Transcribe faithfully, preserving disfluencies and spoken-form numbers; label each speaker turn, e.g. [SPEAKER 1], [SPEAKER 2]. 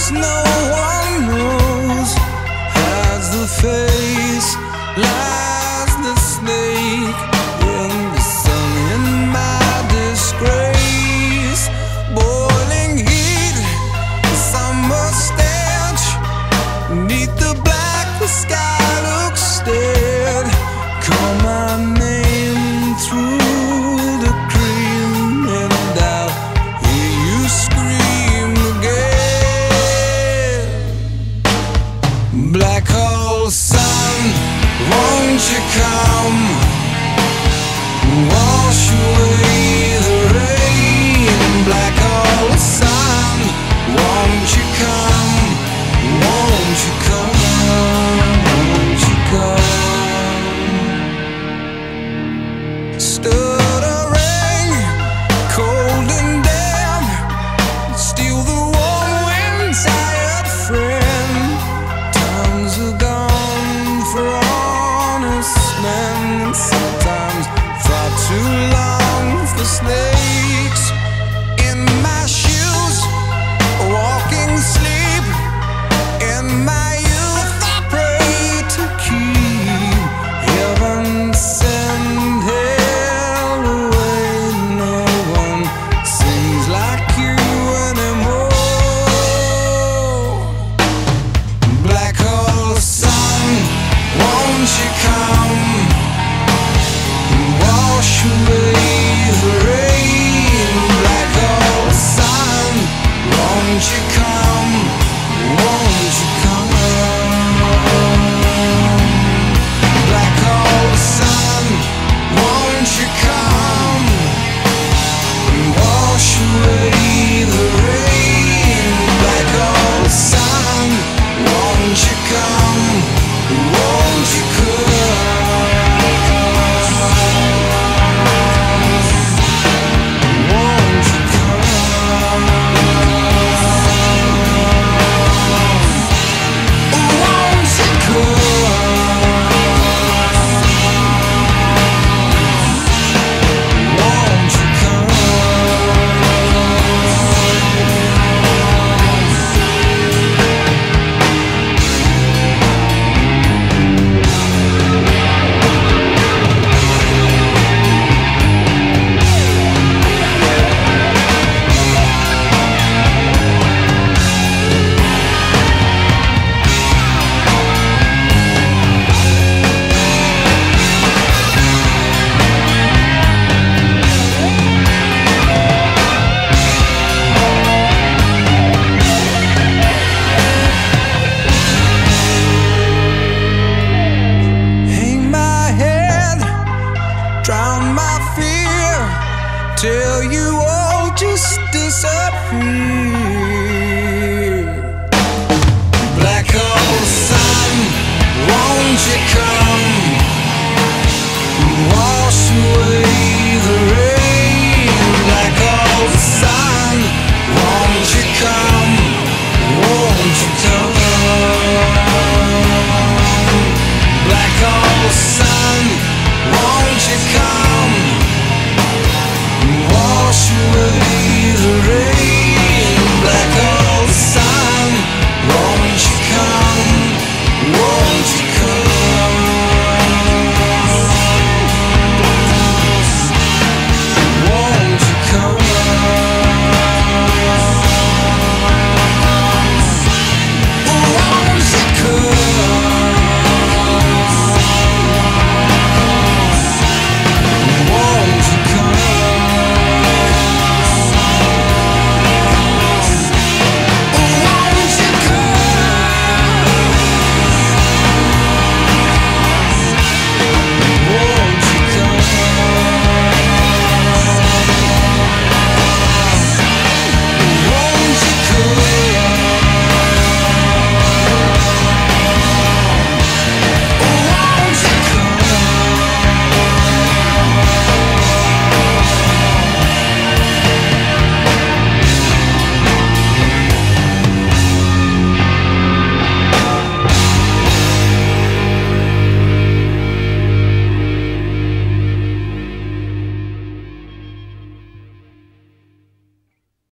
[SPEAKER 1] no one knows. Has the face, lies the snake in the sun, in my disgrace. Boiling heat, summer stench, neath the black, the sky looks dead. Call my name through the cream, and I'll hear you scream again. Blackholesun, won't you come, wash away the rain. Blackholesun, won't you come, won't you come, won't you come. Stuttering, cold and damp, steal the warm wind, tired friend. Times are gone for honest men, and sometimes far too long for snakes. In my shoes, walking sleep, in my youth I pray to keep heaven send hell away. No one sings like you anymore. Blackholesun, won't you come, wash away the rain. Blackholesun, won't you come, won't you come. Blackholesun, won't you come, wash away the rain. Blackholesun, won't you come, won't you come, won't you come, won't you come, won't you come. Hang my head, drown my fear, till you all just disappear. Blackholesun, won't you come?